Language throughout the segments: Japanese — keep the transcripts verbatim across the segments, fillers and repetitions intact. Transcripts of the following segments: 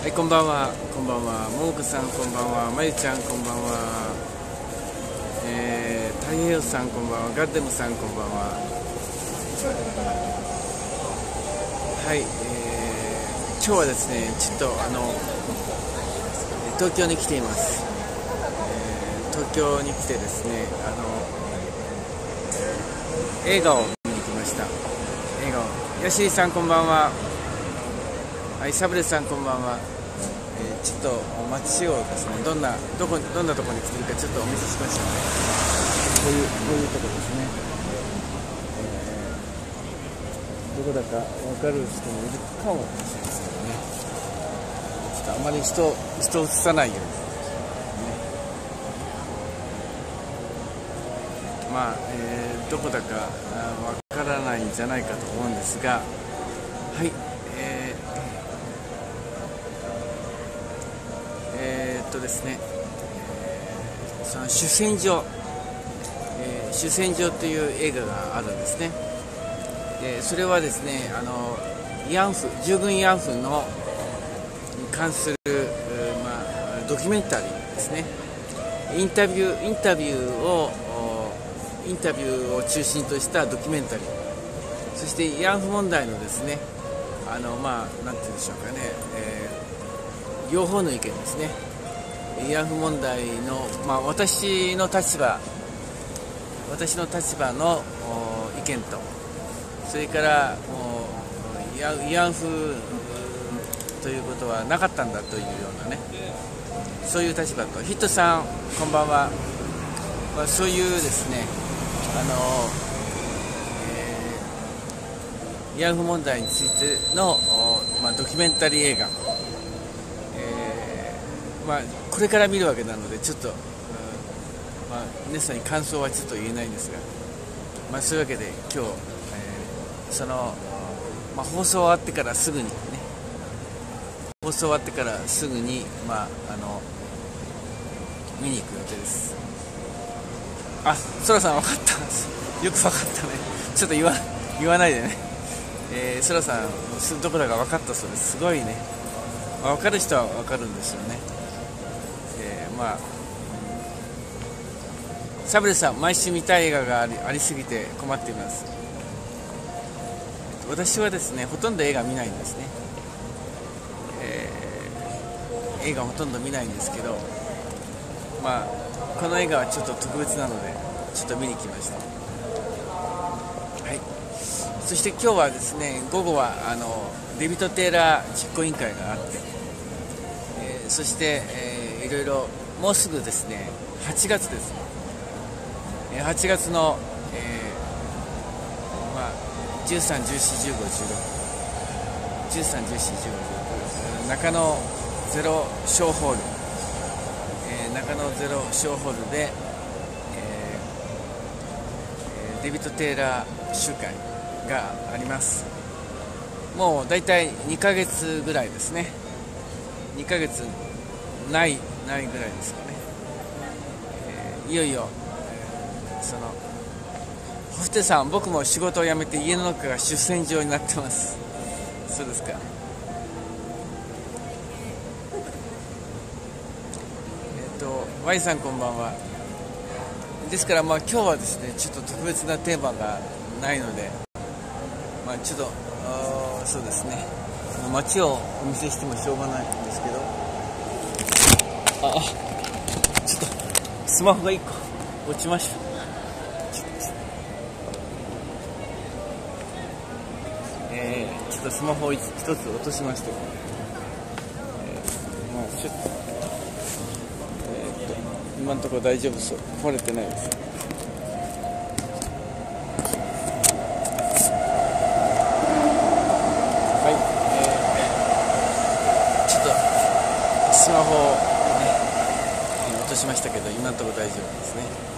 はい、こんばんは、こんばんは、ももこさん、こんばんは、まゆちゃん、こんばんは、えー、太平洋さん、こんばんは、ガッデムさん、こんばんは。はい、えー、今日はですね、ちょっとあの東京に来ています。えー、東京に来てですね、あの映画を見に来ました。映画を、ヤシリさん、こんばんは。はい、サブレさん、こんばんは。えー、ちょっと街をですね、どんなどこどんなところに来てるかちょっとお見せしましたので、こういうこういうところですね。えー、どこだか分かる人もいるかもしれませんね。ちょっとあまり人人を映さないように、ね、まあ、えー、どこだか分からないんじゃないかと思うんですが、はい。えーえーっとですね、えー、その主戦場、えー、主戦場という映画があるんですね。でそれはですね、あの慰安婦従軍慰安婦のに関する、まあ、ドキュメンタリーですね。インタビューインタビューをインタビューを中心としたドキュメンタリー、そして慰安婦問題のですね、あのまあなんていうんでしょうかね、えー両方の意見ですね。慰安婦問題の、まあ、私の立場私の立場の意見と、それから慰安婦ということはなかったんだというようなね、そういう立場と、ヒットさん、こんばんは。まあ、そういうですね、あの、えー、慰安婦問題についての、まあ、ドキュメンタリー映画、まあ、これから見るわけなのでちょっと、うん、まあ、皆さんに感想はちょっと言えないんですが、まあ、そういうわけで今日、えー、その、まあ、放送終わってからすぐにね放送終わってからすぐに、まあ、あの見に行く予定です。あ、そらさん分かったよく分かったね。ちょっと言わ言わないでね。えー、そらさんどこだか分かったそうです。すごいね。まあ、分かる人は分かるんですよね。まあ、サブレさん、毎週見たい映画があり、ありすぎて困っています。私はですね、ほとんど映画見ないんですね。えー、映画ほとんど見ないんですけど、まあ、この映画はちょっと特別なのでちょっと見に来ました。はい。そして今日はですね、午後はあのデビッド・テイラー実行委員会があって、えー、そして、えー、いろいろもうすぐですね、はちがつですね、はちがつの、えーまあ、じゅうさん、じゅうよん、じゅうご、じゅうろく、じゅうさん、じゅうよん、じゅうご、じゅうろく、中野ゼロ小ホール、えー、中野ゼロ小ホールで、えー、デビッド・テイラー集会があります。もうだいたいにかげつぐらいですね。にかげつないないぐらいですかね。えー、いよいよ、えー、そのホフテさん、僕も仕事を辞めて家の中が主戦場になってます。そうですか。えっ、ー、と Y さん、こんばんは。ですから、まあ今日はですね、ちょっと特別なテーマがないので、まあちょっとそうですね、街をお見せしてもしょうがないんですけど、あ、ちょっとスマホがいっこ落ちました。えー、ちょっとスマホを一つ落としました。えー、まあちょっと、えー、っと今のところ大丈夫そう、壊れてないです。はい、えー、ちょっとスマホを落としましたけど、今のところ大丈夫ですね。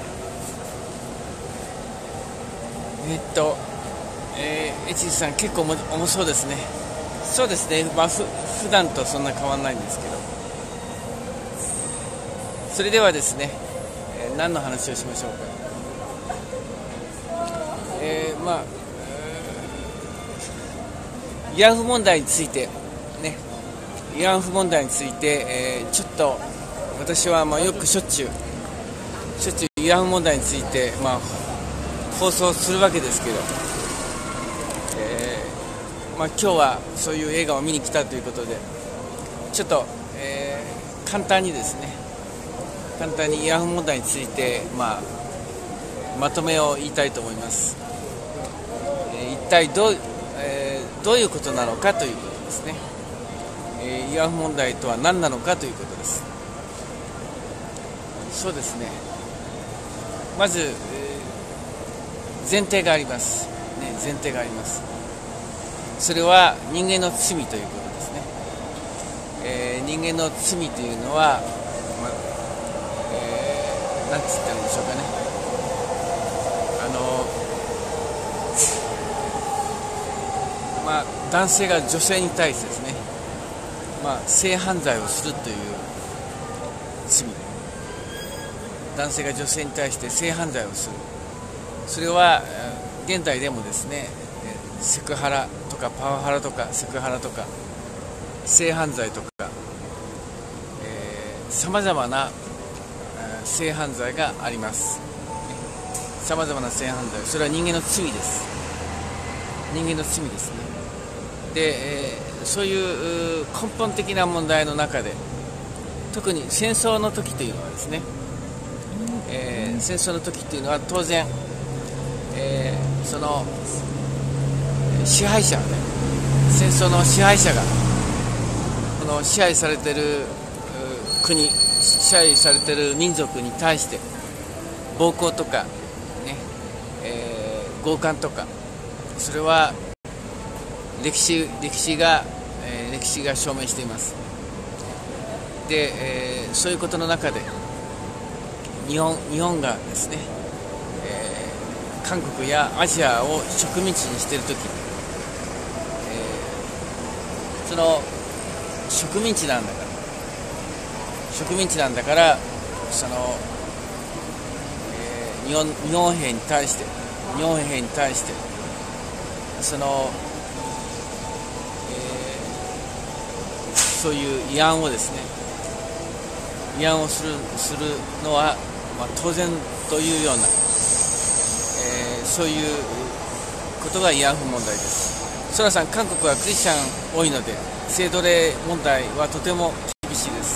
えー、っと、えー、エチジさん、結構重そうですね。そうですね、まあ、ふ普段とそんな変わらないんですけど。それではですね、えー、何の話をしましょうか。えー、まあ、慰安婦問題についてね、 慰安婦問題について、えー、ちょっと私はまあよくしょっちゅうしょっちゅう慰安婦問題について、まあ、放送するわけですけど、えーまあ、今日はそういう映画を見に来たということで、ちょっと、えー、簡単にですね簡単に慰安婦問題について、まあ、まとめを言いたいと思います。えー、一体どう、えー、どういうことなのかということですね。えー、慰安婦問題とは何なのかということです。そうですね、まず、えー、前提があります、ね、前提があります。それは人間の罪ということですね。えー、人間の罪というのは、まあえー、なんて言ったらいいんでしょうかね。あのまあ、男性が女性に対してですね、まあ、性犯罪をするという罪、男性が女性に対して性犯罪をする、それは現代でもですね、セクハラとかパワハラとかセクハラとか性犯罪とかさまざまな性犯罪があります。さまざまな性犯罪、それは人間の罪です。人間の罪ですね。で、えー、そういう根本的な問題の中で、特に戦争の時というのはですね、えー、戦争の時というのは当然、えー、その支配者がね、戦争の支配者がこの支配されている国、支配されている民族に対して暴行とか、ねえー、強姦とか、それは歴史、歴史が、えー、歴史が証明しています。で、えー、そういうことの中で日本、日本がですね、えー、韓国やアジアを植民地にしているとき、えー、その植民地なんだから植民地なんだからその、えー、日本、日本兵に対して日本兵に対してその、えー、そういう慰安をですね慰安をする、するのは、まあ、当然というような、えー、そういうことが慰安婦問題です。ソラさん、韓国はクリスチャン多いので性奴隷問題はとても厳しいです。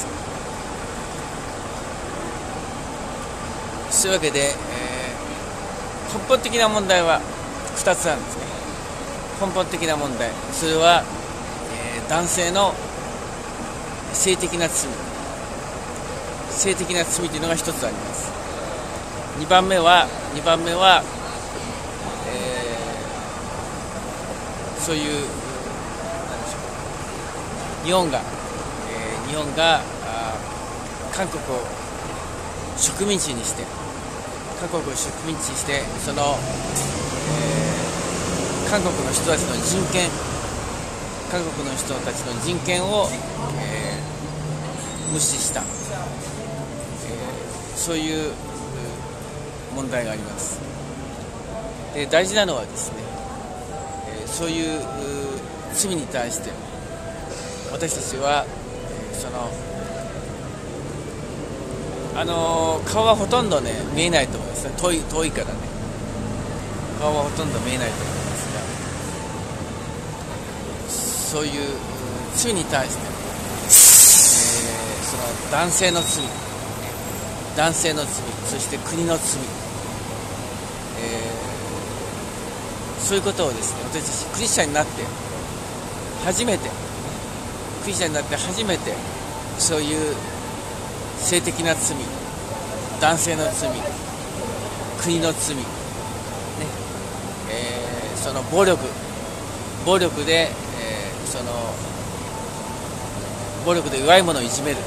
そういうわけで、えー、根本的な問題はふたつあるんですね。根本的な問題、それは、えー、男性の性的な罪性的な罪というのがひとつあります。にばんめはにばんめは、えー、そういうなんでしょう、日本が、えー、日本が韓国を植民地にして韓国を植民地にしてその、えー、韓国の人たちの人権韓国の人たちの人権を、えー、無視した、えー、そういう問題があります。で、大事なのはですね、えー、そういう罪に対して私たちは、えー、そのあのー、顔はほとんどね見えないと思いますね。遠い、遠いからね顔はほとんど見えないと思いますが、そういう罪に対して、えー、その男性の罪男性の罪、そして国の罪、えー、そういうことをですね、私たちクリスチャンになって初めてクリスチャンになって初めてそういう性的な罪、男性の罪、国の罪、ねえー、その暴力暴力で、えー、その暴力で弱い者をいじめる、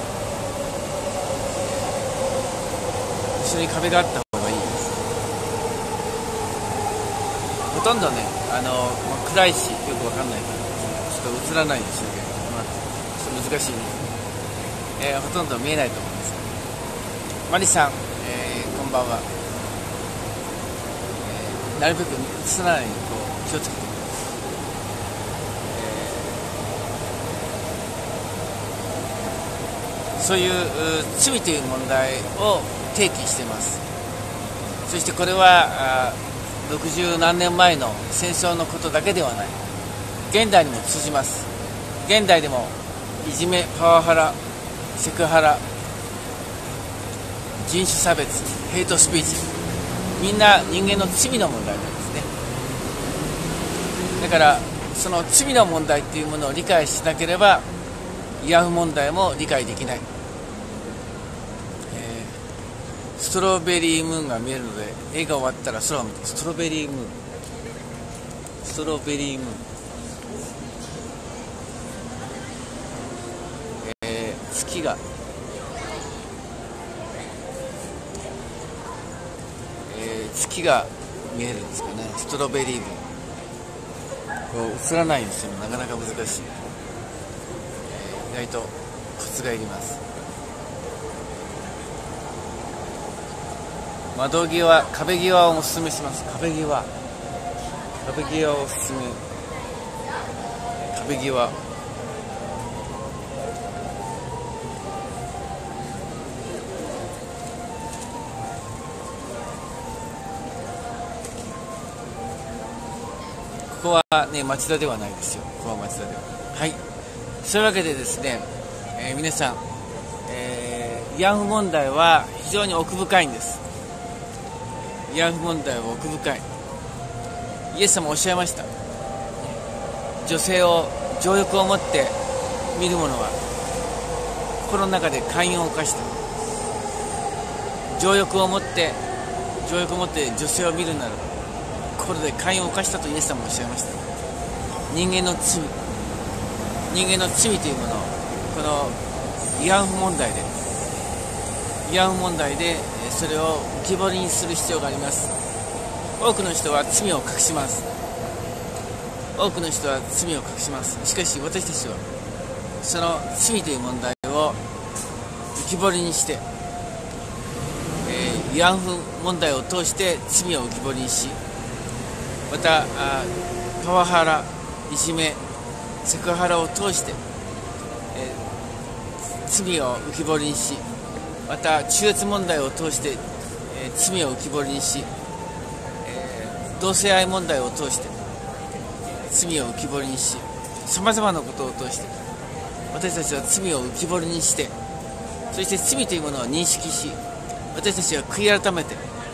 一緒に壁があった方がいいです。ほとんどね、あの、まあ、暗いしよくわかんないからちょっと映らないんでしょうけど、まあ、ちょっと難しいね、えー、ほとんど見えないと思います。マリさん、えー、こんばんは、えー、なるべく映らないように気をつけてください。えそういう罪という問題を提起しています。そしてこれはろくじゅうなんねんまえの戦争のことだけではない、現代にも通じます。現代でもいじめ、パワハラ、セクハラ、人種差別、ヘイトスピーチ、みんな人間の罪の問題なんですね。だからその罪の問題というものを理解しなければ慰安婦問題も理解できない。えー、ストロベリームーンが見えるので、映画終わったら空を見て、ストロベリームーン、ストロベリームーン、えー、月が、えー、月が見えるんですかね。ストロベリームーン、こう映らないんですよ。なかなか難しい。意外とコツがいります。窓際、壁際をおすすめします。壁際、壁際をおすすめ。壁際、ここはね、町田ではないですよ。ここは町田では。はい。そういうわけでですね、えー、皆さん、えー、慰安婦問題は非常に奥深いんです。慰安婦問題は奥深い。イエス様おっしゃいました。女性を情欲を持って見る者は心の中で姦淫を犯した。情欲を持って情欲を持って女性を見るなら心で姦淫を犯したとイエス様おっしゃいました。人間の罪、人間の罪というものをこの慰安婦問題で慰安婦問題でそれを浮き彫りにする必要があります。多くの人は罪を隠します。多くの人は罪を隠します。しかし私たちはその罪という問題を浮き彫りにして、えー、慰安婦問題を通して罪を浮き彫りにし、またパワハラ、いじめ、セクハラを通して、えー、罪を浮き彫りにし、また中越問題を通して、えー、罪を浮き彫りにし、えー、同性愛問題を通して罪を浮き彫りにし、さまざまなことを通して私たちは罪を浮き彫りにして、そして罪というものを認識し、私たちは悔い改めて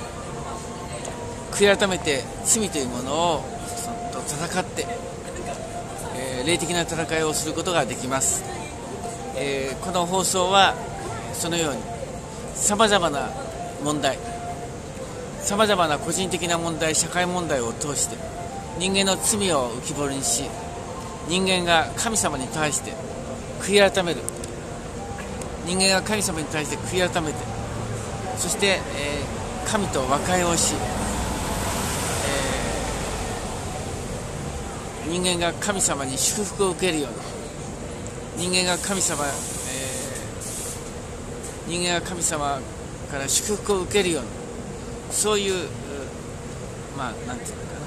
悔い改めて罪というものをと戦って、えー、霊的な戦いをすることができます。えー、この放送はそのようにさまざまな問題、さまざまな個人的な問題、社会問題を通して人間の罪を浮き彫りにし、人間が神様に対して悔い改める、人間が神様に対して悔い改めて、そして、えー、神と和解をし、えー、人間が神様に祝福を受けるように、人間が神様、えー、人間が神様から祝福を受けるように、そういう、まあなんていうのかな、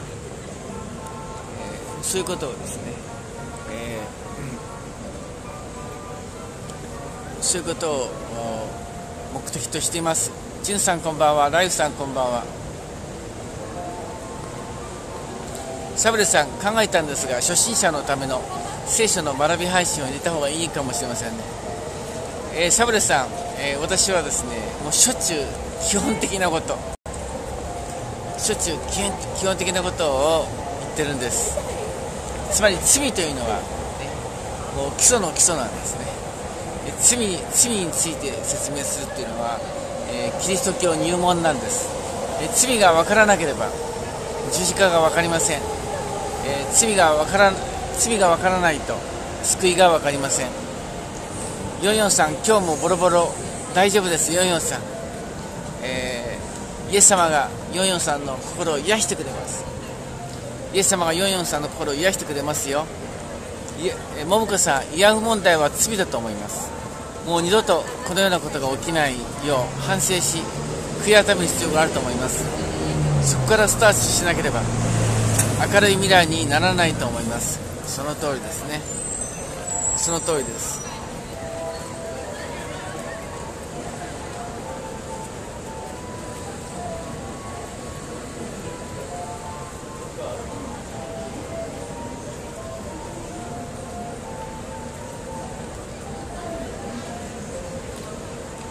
えー、そういうことをですね、えー、そういうことを目的としています。ジュンさんこんばんは、ライフさんこんばんは。サブレさん、考えたんですが、初心者のための聖書の学び配信を入れた方がいいかもしれませんね。えー、サブレさん、えー、私はですね、もうしょっちゅう基本的なこと、しょっちゅう基本的なことを言ってるんです。つまり罪というのは、ね、もう基礎の基礎なんですね。罪, 罪について説明するというのは、えー、キリスト教入門なんです。えー、罪が分からなければ十字架が分かりません。えー、罪が分から罪が分からないと救いが分かりません。よんよんさん、今日もボロボロ大丈夫です。よんよんさん、えー、イエス様がよんよんさんの心を癒してくれます。イエス様がよんよんさんの心を癒してくれますよ。いえ、ももこさん、慰安婦問題は罪だと思います。もう二度とこのようなことが起きないよう反省し、悔い改める必要があると思います。そこからスタートしなければ明るい未来にならないと思います。その通りですね。その通りです。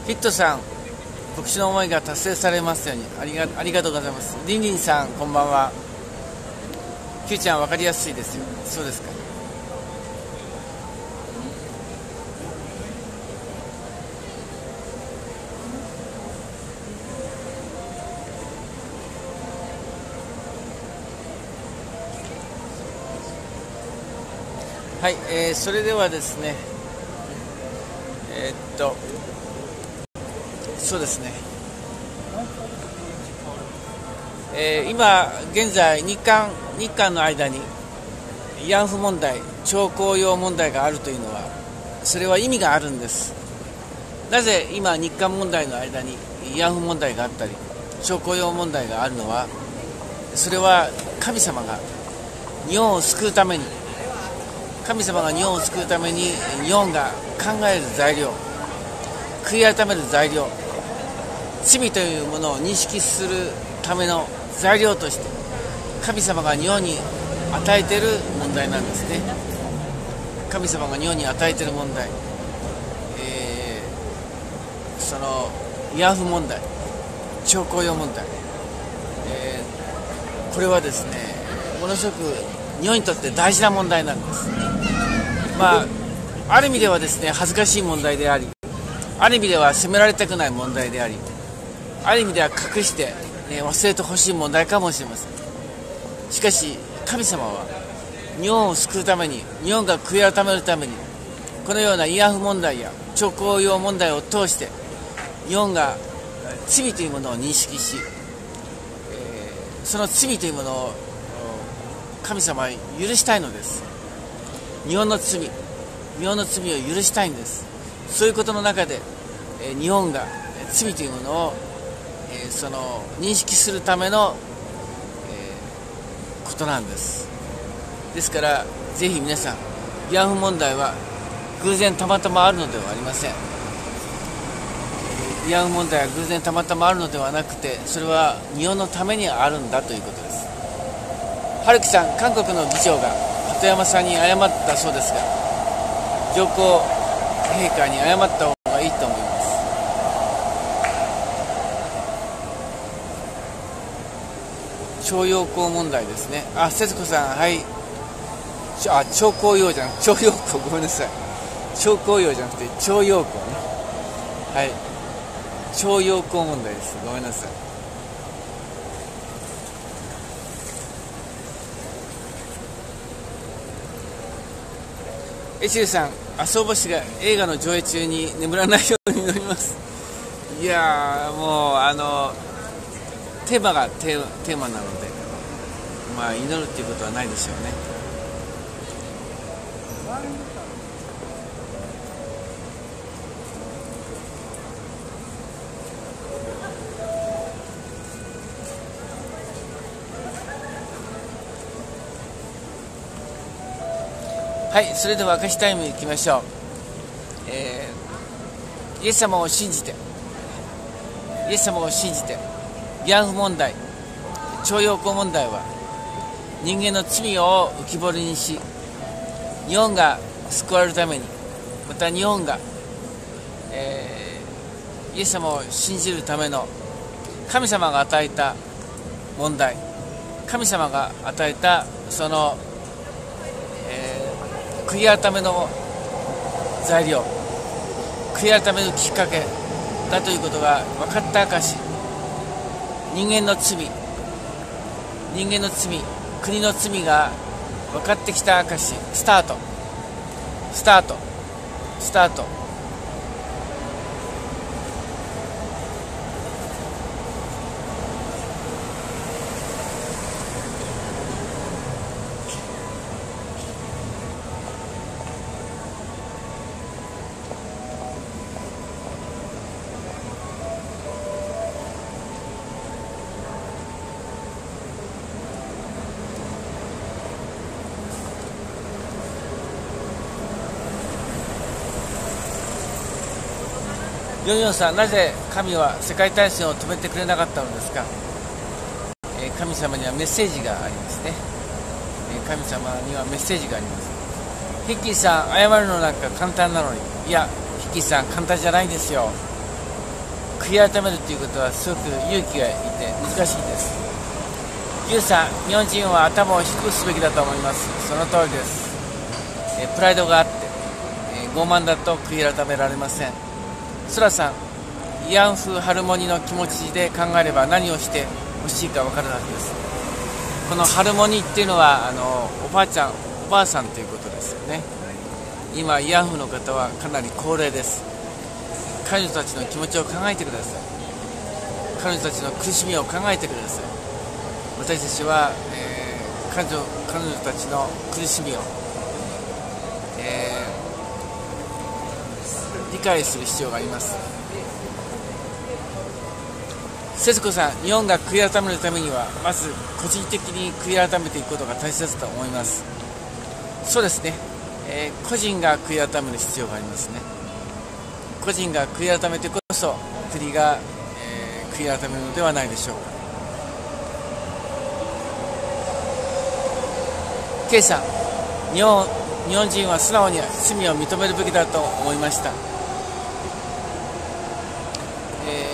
ヒットさん、牧師の思いが達成されますように。ありがありがとうございます。リンリンさん、こんばんは。キューちゃん、分かりやすいですよ。そうですか。はい、えー、それではですね、えー、っと、そうですね、えー、今現在日韓、日韓の間に慰安婦問題、徴用用問題があるというのは、それは意味があるんです。なぜ今日韓問題の間に慰安婦問題があったり徴用用問題があるのは、それは神様が日本を救うために、神様が日本を救うために日本が考える材料、悔い改める材料、罪というものを認識するための材料として神様が日本に与えている問題なんですね。神様が日本に与えている問題、えー、その慰安婦問題、徴用用問題、えー、これはですね、ものすごく日本にとって大事な問題なんです。まあ、ある意味ではですね、恥ずかしい問題であり、ある意味では責められたくない問題であり、ある意味では隠して、ね、忘れてほしい問題かもしれません。しかし神様は日本を救うために、日本が悔い改めるために、このような慰安婦問題や徴用用問題を通して日本が罪というものを認識し、えー、その罪というものを神様は許したいのです。日本の罪、日本の罪を許したいんです。そういうことの中で、えー、日本が罪というものを、えー、その認識するための、えー、ことなんです。ですからぜひ皆さん、慰安婦問題は偶然たまたまあるのではありません。慰安婦問題は偶然たまたまあるのではなくて、それは日本のためにあるんだということです。春樹さん、韓国の議長が鳩山さんに謝ったそうですが、上皇陛下に謝った方がいいと思います。徴用工問題ですね。あ、節子さん、はい。あ、徴用用じゃなくて徴用工、ごめんなさい。徴用用じゃなくて徴用工ね。はい。徴用工問題です。ごめんなさい。エチルさん、麻生星が映画の上映中に眠らないように祈ります。いやー、もうあのテーマがテーマ、テーマなので、まあ祈るっていうことはないでしょうね。はい、それでは明石タイムに行きましょう。えー、イエス様を信じて、イエス様を信じて、慰安婦問題、徴用工問題は人間の罪を浮き彫りにし、日本が救われるために、また日本が、えー、イエス様を信じるための神様が与えた問題、神様が与えたその悔い改めの材料、悔い改めのきっかけだということが分かった証、人間の罪、人間の罪、国の罪が分かってきた証、スタート、スタート、スタート。よんじゅうよんさん、なぜ神は世界大戦を止めてくれなかったのですか。えー、神様にはメッセージがありますね。えー、神様にはメッセージがあります。ヒッキーさん、謝るのなんか簡単なのに。いや、ヒッキーさん、簡単じゃないですよ。 悔い改めるということはすごく勇気がいて難しいです。ユウさん、日本人は頭を低くすべきだと思います。その通りです。えプライドがあって、え傲慢だと悔い改められません。ソラさん、慰安婦ハルモニの気持ちで考えれば何をしてほしいか分かるはずです。このハルモニっていうのはあのおばあちゃんおばあさんということですよね。今慰安婦の方はかなり高齢です。彼女たちの気持ちを考えてください。彼女たちの苦しみを考えてください。私たちは、えー、彼女、彼女たちの苦しみを、えー、理解する必要があります。節子さん、日本が悔い改めるためにはまず個人的に悔い改めていくことが大切だと思います。そうですね、えー、個人が悔い改める必要がありますね。個人が悔い改めてこそ国が、えー、悔い改めるのではないでしょうか。K さん、日本、日本人は素直に罪を認めるべきだと思いました。え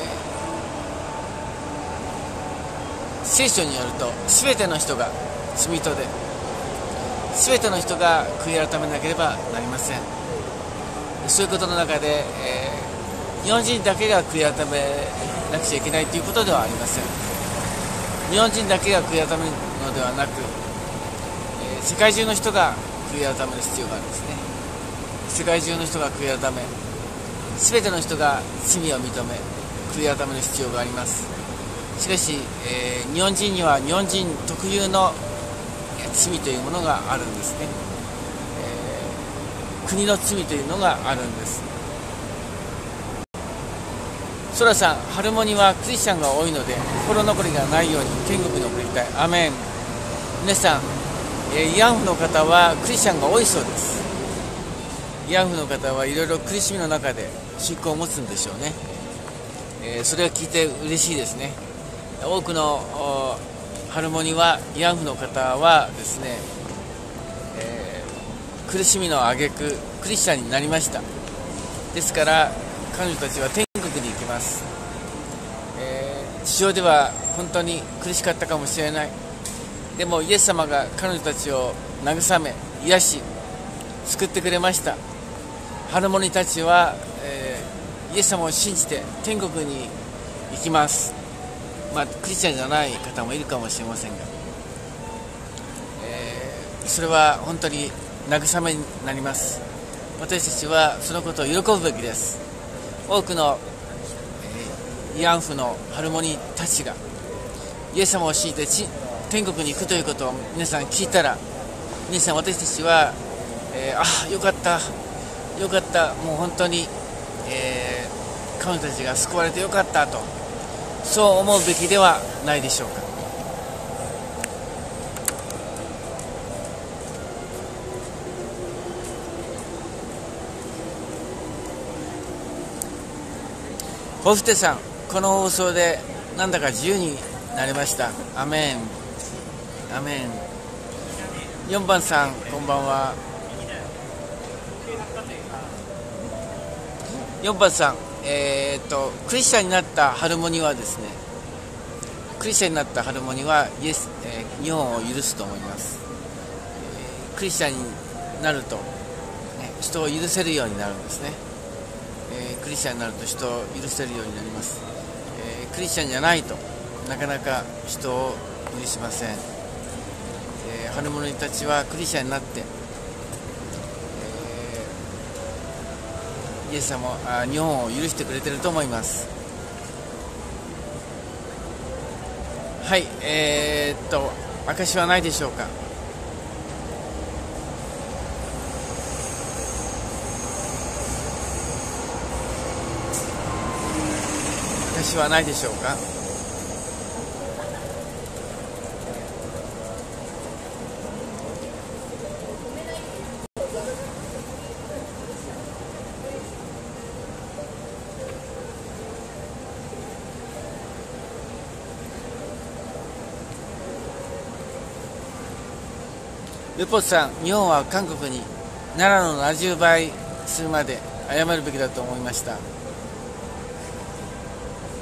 ー、聖書によると全ての人が罪人で全ての人が悔い改めなければなりません。そういうことの中で、えー、日本人だけが悔い改めなくちゃいけないということではありません。日本人だけが悔い改めるのではなく、えー、世界中の人が悔い改める必要があるんですね。世界中の人が悔い改め、全ての人が罪を認め悔い改める必要があります。しかし、えー、日本人には日本人特有の罪というものがあるんですね。えー、国の罪というのがあるんです。ソラさん、ハルモニはクリスチャンが多いので心残りがないように天国に送りたい。アメン。皆さん、えー、慰安婦の方はクリスチャンが多いそうです。慰安婦の方はいろいろ苦しみの中で信仰を持つんでしょうね。えー、それを聞いて嬉しいですね。多くのハルモニは慰安婦の方はですね、えー、苦しみの挙句クリスチャンになりました。ですから彼女たちは天国に行きます。えー、地上では本当に苦しかったかもしれない。でもイエス様が彼女たちを慰め癒し救ってくれました。ハルモニたちは、えー、イエス様を信じて天国に行きます。まあ、クリスチャンじゃない方もいるかもしれませんが、えー、それは本当に慰めになります。私たちはそのことを喜ぶべきです。多くの、えー、慰安婦のハルモニたちがイエス様を信じて天国に行くということを皆さん聞いたら、皆さん私たちは、えー、あよかったよかった、もう本当に、えー、彼女たちが救われてよかったと、そう思うべきではないでしょうか。ホフテさん、この放送でなんだか自由になりました。アメンアメン。よんばんさん、こんばんは。よんばんさん、えー、っとクリスチャンになったハルモニはですね、クリスチャンになったハルモニはイエス、えー、日本を許すと思います。えー、クリスチャンになると、ね、人を許せるようになるんですね。えー、クリスチャンになると人を許せるようになります。えー、クリスチャンじゃないとなかなか人を許しません。えー、ハルモニたちはクリスチャンになって、イエス様あ日本を許してくれてると思います。はい、えー、っと証はないでしょうか。証はないでしょうか。ルポツさん、日本は韓国に奈良のななじゅうばいするまで謝るべきだと思いました。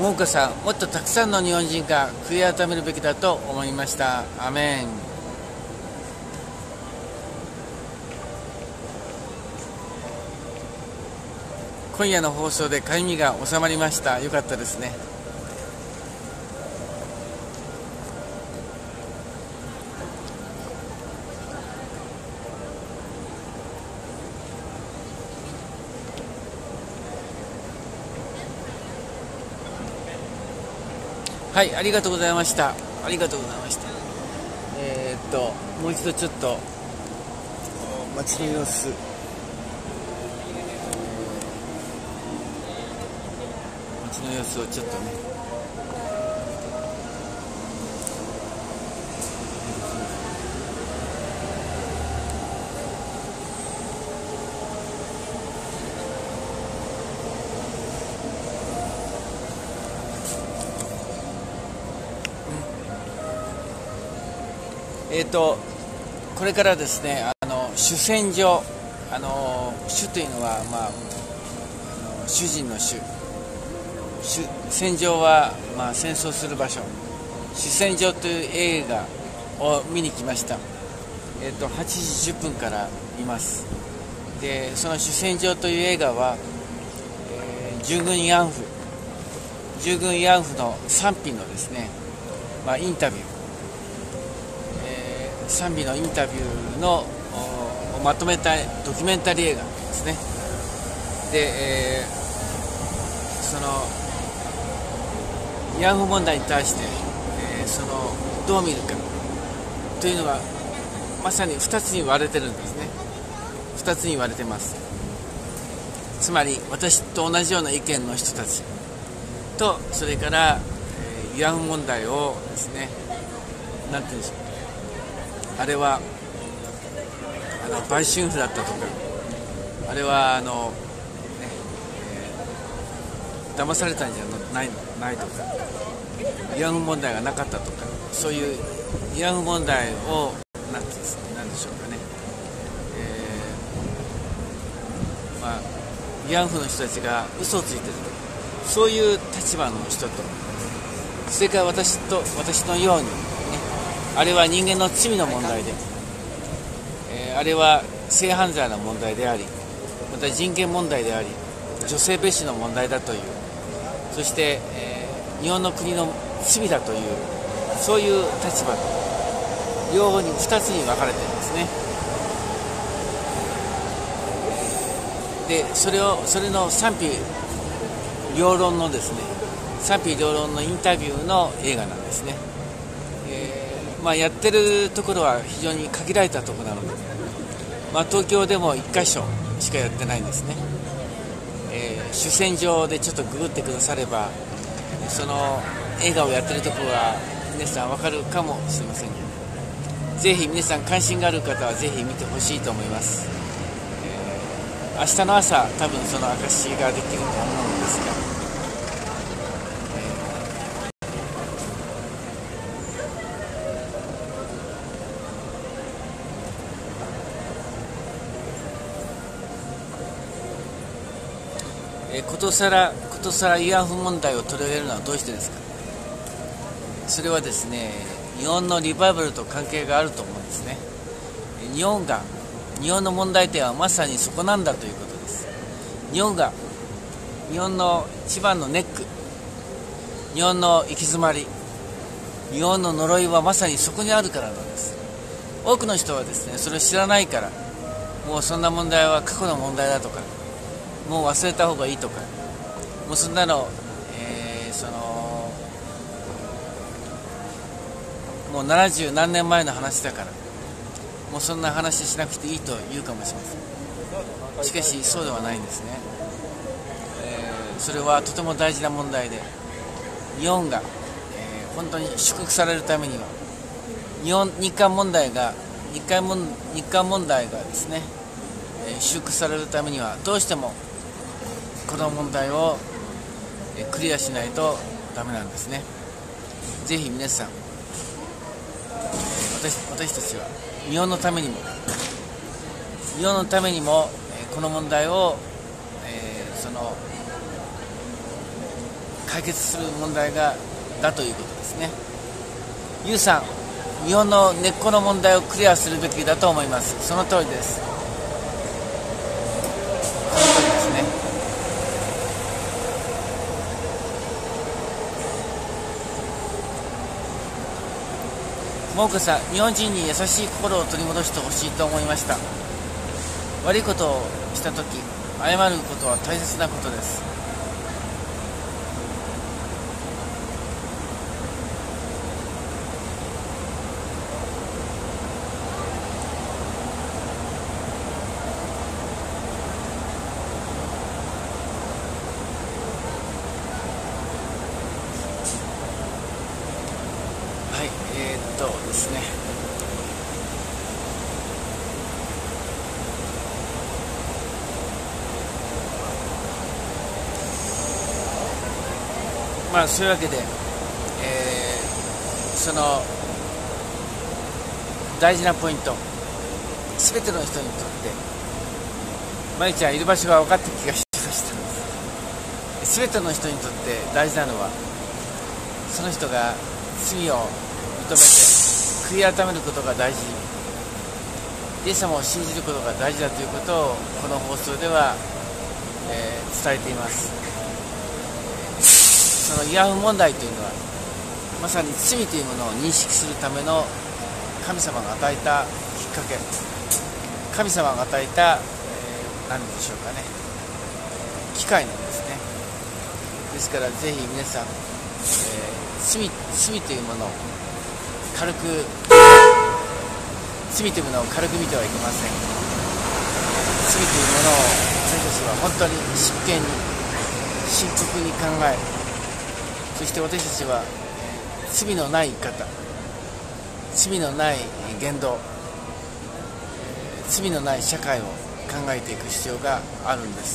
桃花さん、もっとたくさんの日本人が悔い改めるべきだと思いました。アメン。今夜の放送でかゆみが収まりました。よかったですね。はい、ありがとうございました。ありがとうございました。えー、っともう一度ちょっと街の様子、街の様子をちょっとね、えー、とこれからですね、あの主戦場、あの主というのは、まあ、あの主人の主、主戦場は、まあ、戦争する場所、主戦場という映画を見に来ました。えー、とはちじじゅっぷんから見ます。でその主戦場という映画は、えー、従軍慰安婦従軍慰安婦の賛否のですね、まあ、インタビュー賛美のインタビューのまとめたドキュメンタリー映画ですね。で、えー、その慰安婦問題に対して、えー、そのどう見るかというのがまさにふたつに割れてるんですね。ふたつに割れてます。つまり私と同じような意見の人たちと、それから、えー、慰安婦問題をですね、なんていうんでしょう、あれはあの売春婦だったとか、あれはあの、ねえー、騙されたんじゃない、ないとか、慰安婦問題がなかったとか、そういう慰安婦問題をなんてなんでしょうかね、えーまあ、慰安婦の人たちが嘘をついてると、そういう立場の人と、それから私と私のようにあれは人間の罪の問題で、えー、あれは性犯罪の問題であり、また人権問題であり、女性蔑視の問題だという、そして、えー、日本の国の罪だという、そういう立場と両方にふたつに分かれているんですね。でそれをそれの賛否両論のですね賛否両論のインタビューの映画なんですね。まあ、やってるところは非常に限られたところなので、まあ、東京でもいっかしょしかやってないんですね。えー、主戦場でちょっとググってくだされば、その映画をやってるところは皆さん分かるかもしれませんが、ぜひ皆さん関心がある方はぜひ見てほしいと思います。えー、明日の朝多分その証ができると思うんですが、ことさらことさら慰安婦問題を取り上げるのはどうしてですか。それはですね、日本のリバイバルと関係があると思うんですね。日本が日本の問題点はまさにそこなんだということです。日本が日本の一番のネック、日本の行き詰まり、日本の呪いはまさにそこにあるからなんです。多くの人はですね、それを知らないから、もうそんな問題は過去の問題だとか、もう忘れた方がいいとか、もうそんなの、えー、そのもうななじゅうなんねんまえの話だから、もうそんな話しなくていいと言うかもしれません。しかしそうではないんですね。えー、それはとても大事な問題で、日本が、えー、本当に祝福されるためには、日本日韓問題が日韓問日韓問題がですね、えー、祝福されるためにはどうしてもこの問題をクリアしないとダメなんですね。ぜひ皆さん、私, 私たちは日本のためにも日本のためにもこの問題を、えー、その解決する問題がだということですね。ユウさん、日本の根っこの問題をクリアするべきだと思います。その通りです。その通りですね。モークさん、日本人に優しい心を取り戻してほしいと思いました。悪いことをしたとき、謝ることは大切なことです。はい、えー、っとですね。まあそういうわけで、えー、その大事なポイント、すべての人にとってまゆちゃんいる場所が分かった気がしました。すべての人にとって大事なのは、その人が罪を認めて悔い改めることが大事、イエス様を信じることが大事だということをこの放送では、えー、伝えています。その慰安婦問題というのは、まさに罪というものを認識するための神様が与えたきっかけ、神様が与えた、えー、何でしょうかね、機会なんですね。ですからぜひ皆さん、えー、罪、罪というものを軽く罪というものを軽く見てはいけません。罪というものを私たちは本当に真剣に深刻に考え、そして私たちは罪のない生き方、罪のない言動、罪のない社会を考えていく必要があるんです。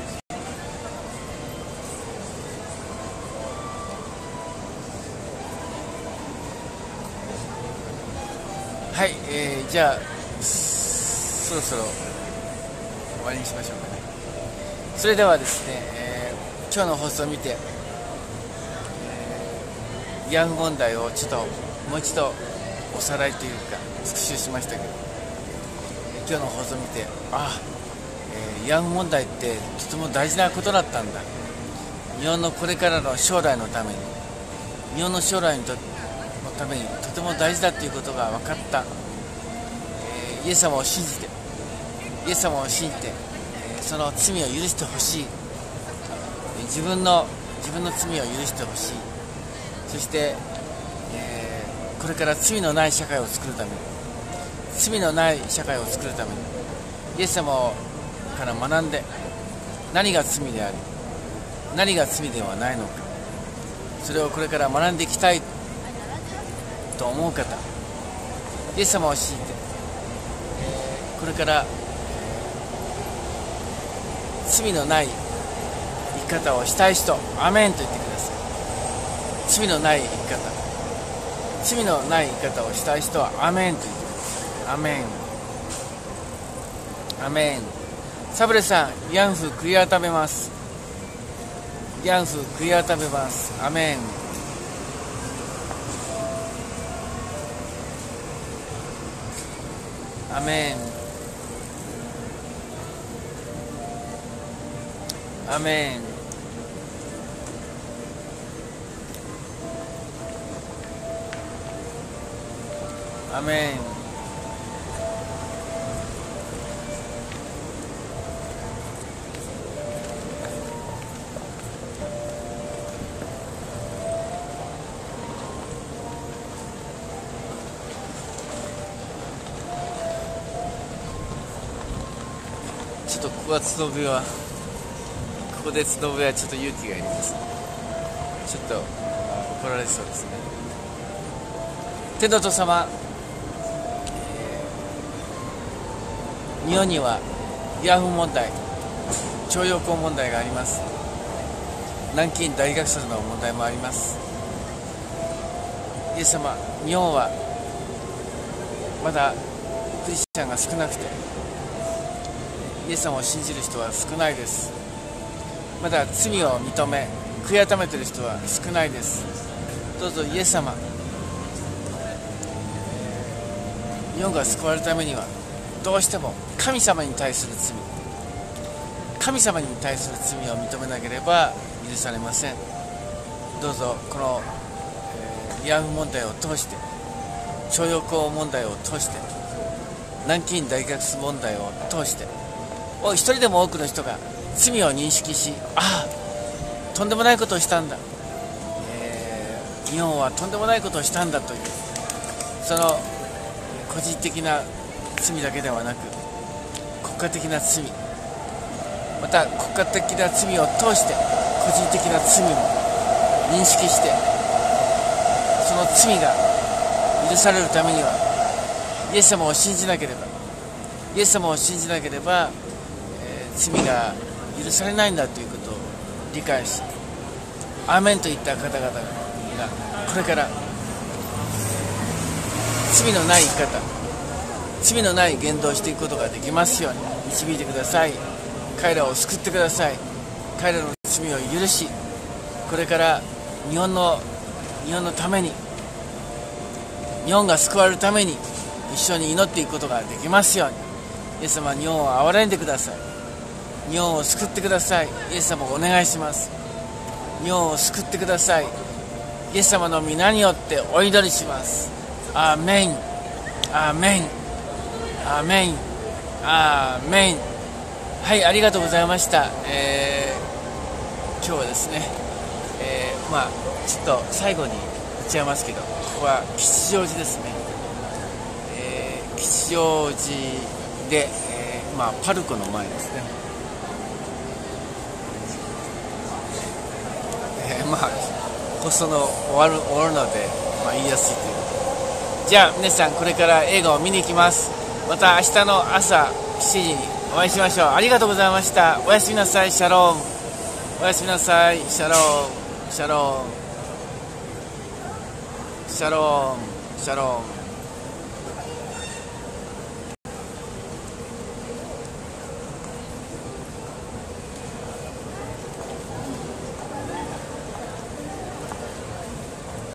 はい、えー、じゃあそろそろ終わりにしましょうかね。それではですね、えー、今日の放送を見て、慰安婦問題をちょっともう一度おさらいというか復習しましたけど、今日の放送を見て、ああ、えー、慰安婦問題ってとても大事なことだったんだ、日本のこれからの将来のために、日本の将来にとってのためにとても大事だということが分かった、えー、イエス様を信じてイエス様を信じて、えー、その罪を許してほしい、自分の自分の罪を許してほしい、そして、えー、これから罪のない社会を作るために罪のない社会を作るためにイエス様から学んで、何が罪であり何が罪ではないのか、それをこれから学んでいきたいと思う方、イエス様を信じて、えー、これから罪のない生き方をしたい人、アメンと言ってください。罪のない生き方、罪のない生き方をしたい人はアメンと言ってください。アメン、アメン。サブレさん、慰安婦悔い改めます。慰安婦悔い改めます。アメン。アメン、アメン。アメン。ちょっとここはつどぶはここでつどぶはちょっと勇気がいります。ちょっと怒られそうですね。天道様、えー、日本には慰安婦問題、徴用工問題があります。南京大学生の問題もあります。イエス様、日本はまだクリスチャンが少なくて、イエス様を信じる人は少ないです。まだ罪を認め悔い改めている人は少ないです。どうぞイエス様、日本が救われるためにはどうしても神様に対する罪神様に対する罪を認めなければ許されません。どうぞこの、えー、慰安婦問題を通して、徴用工問題を通して、南京大学問題を通して、一人でも多くの人が罪を認識し、ああとんでもないことをしたんだ、えー、日本はとんでもないことをしたんだという、その個人的な罪だけではなく国家的な罪、また国家的な罪を通して個人的な罪も認識して、その罪が許されるためにはイエス様を信じなければイエス様を信じなければ、えー、罪が許されないんだということを理解し、アーメンといった方々がこれから罪のない生き方、罪のない言動をしていくことができますように導いてください。彼らを救ってください。彼らの罪を許し、これから日本の日本のために、日本が救われるために一緒に祈っていくことができますように、イエス様、日本を憐れんでください。日本を救ってください。イエス様をお願いします。日本を救ってください。イエス様の皆によってお祈りします。アーメン、アーメン、アーメン、アーメン。はい、ありがとうございました。えー、今日はですね、えー、まあちょっと最後に言っちゃいますけど、ここは吉祥寺ですね。えー、吉祥寺で、えー、まあパルコの前ですね。えー、まあ放送の終わる終わるので、まあ言いやすいという。じゃあ皆さん、これから映画を見に行きます。また明日の朝しちじにお会いしましょう。ありがとうございました。おやすみなさい。シャローム。おやすみなさい。シャローム。シャローム。シャローム。シャローム。